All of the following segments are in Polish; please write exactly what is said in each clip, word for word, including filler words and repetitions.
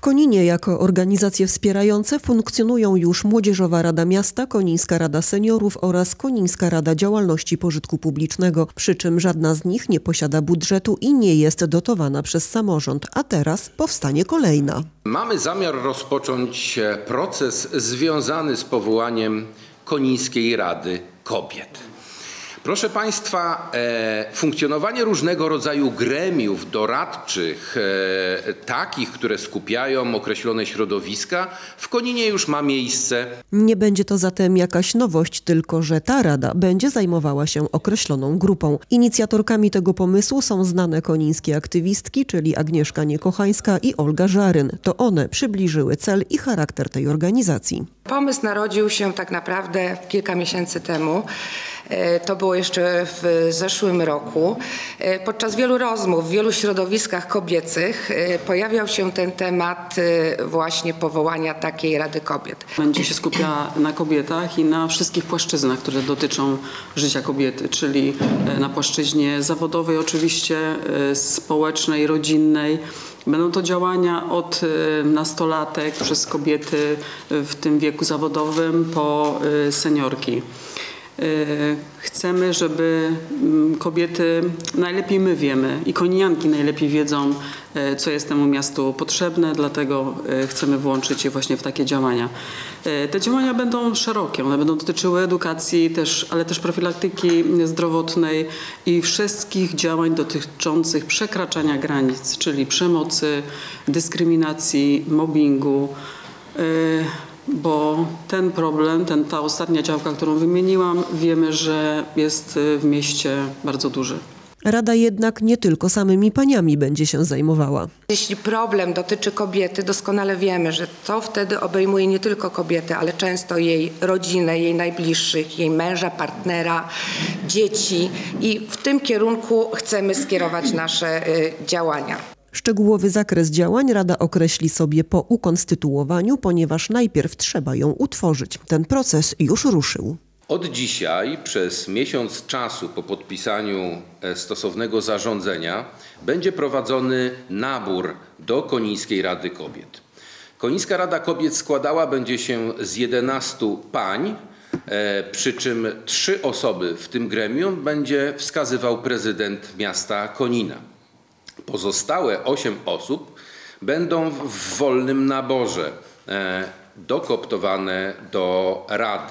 Koninie jako organizacje wspierające funkcjonują już Młodzieżowa Rada Miasta, Konińska Rada Seniorów oraz Konińska Rada Działalności Pożytku Publicznego, przy czym żadna z nich nie posiada budżetu i nie jest dotowana przez samorząd, a teraz powstanie kolejna. Mamy zamiar rozpocząć proces związany z powołaniem Konińskiej Rady Kobiet. Proszę Państwa, e, funkcjonowanie różnego rodzaju gremiów doradczych, e, takich, które skupiają określone środowiska, w Koninie już ma miejsce. Nie będzie to zatem jakaś nowość, tylko że ta rada będzie zajmowała się określoną grupą. Inicjatorkami tego pomysłu są znane konińskie aktywistki, czyli Agnieszka Niekochańska i Olga Żaryn. To one przybliżyły cel i charakter tej organizacji. Pomysł narodził się tak naprawdę kilka miesięcy temu. To było jeszcze w zeszłym roku. Podczas wielu rozmów w wielu środowiskach kobiecych pojawiał się ten temat właśnie powołania takiej Rady Kobiet. Będzie się skupiała na kobietach i na wszystkich płaszczyznach, które dotyczą życia kobiety, czyli na płaszczyźnie zawodowej oczywiście, społecznej, rodzinnej. Będą to działania od nastolatek przez kobiety w tym wieku zawodowym po seniorki. Chcemy, żeby kobiety, najlepiej my wiemy i koninianki najlepiej wiedzą, co jest temu miastu potrzebne, dlatego chcemy włączyć je właśnie w takie działania. Te działania będą szerokie, one będą dotyczyły edukacji, też, ale też profilaktyki zdrowotnej i wszystkich działań dotyczących przekraczania granic, czyli przemocy, dyskryminacji, mobbingu. Bo ten problem, ten, ta ostatnia działka, którą wymieniłam, wiemy, że jest w mieście bardzo duży. Rada jednak nie tylko samymi paniami będzie się zajmowała. Jeśli problem dotyczy kobiety, doskonale wiemy, że to wtedy obejmuje nie tylko kobietę, ale często jej rodzinę, jej najbliższych, jej męża, partnera, dzieci i w tym kierunku chcemy skierować nasze y, działania. Szczegółowy zakres działań Rada określi sobie po ukonstytuowaniu, ponieważ najpierw trzeba ją utworzyć. Ten proces już ruszył. Od dzisiaj przez miesiąc czasu po podpisaniu stosownego zarządzenia będzie prowadzony nabór do Konińskiej Rady Kobiet. Konińska Rada Kobiet składała będzie się z jedenastu pań, przy czym trzy osoby w tym gremium będzie wskazywał prezydent miasta Konina. Pozostałe osiem osób będą w wolnym naborze dokooptowane do Rady.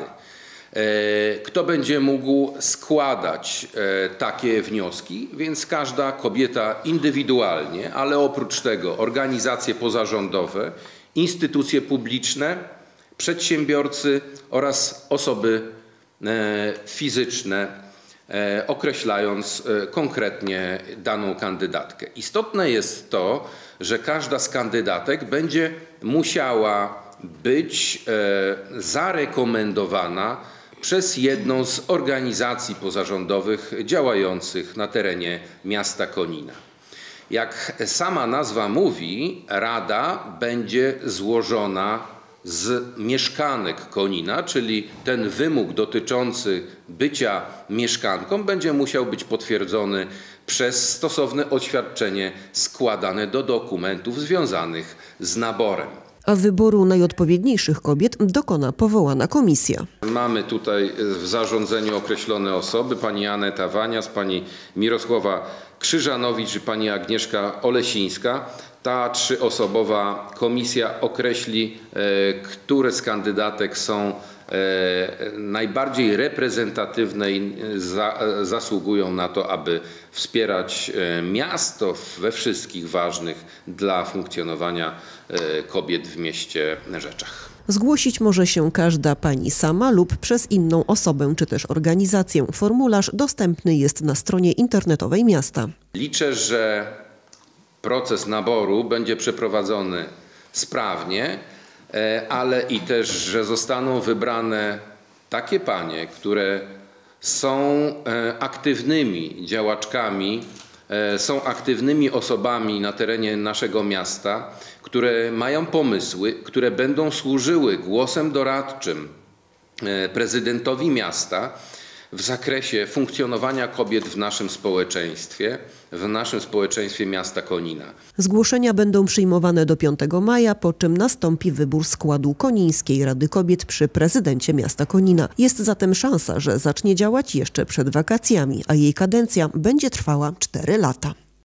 Kto będzie mógł składać takie wnioski? Więc każda kobieta indywidualnie, ale oprócz tego organizacje pozarządowe, instytucje publiczne, przedsiębiorcy oraz osoby fizyczne, określając konkretnie daną kandydatkę. Istotne jest to, że każda z kandydatek będzie musiała być zarekomendowana przez jedną z organizacji pozarządowych działających na terenie miasta Konina. Jak sama nazwa mówi, rada będzie złożona z mieszkanek Konina, czyli ten wymóg dotyczący bycia mieszkanką będzie musiał być potwierdzony przez stosowne oświadczenie składane do dokumentów związanych z naborem. A wyboru najodpowiedniejszych kobiet dokona powołana komisja. Mamy tutaj w zarządzeniu określone osoby, pani Aneta Wanias, pani Mirosława Krzyżanowicz i pani Agnieszka Olesińska. Ta trzyosobowa komisja określi, które z kandydatek są najbardziej reprezentatywne i za, zasługują na to, aby wspierać miasto we wszystkich ważnych dla funkcjonowania kobiet w mieście rzeczach. Zgłosić może się każda pani sama lub przez inną osobę czy też organizację. Formularz dostępny jest na stronie internetowej miasta. Liczę, że proces naboru będzie przeprowadzony sprawnie, ale i też, że zostaną wybrane takie panie, które są aktywnymi działaczkami, są aktywnymi osobami na terenie naszego miasta, które mają pomysły, które będą służyły głosem doradczym prezydentowi miasta w zakresie funkcjonowania kobiet w naszym społeczeństwie, w naszym społeczeństwie miasta Konina. Zgłoszenia będą przyjmowane do piątego maja, po czym nastąpi wybór składu Konińskiej Rady Kobiet przy prezydencie miasta Konina. Jest zatem szansa, że zacznie działać jeszcze przed wakacjami, a jej kadencja będzie trwała cztery lata.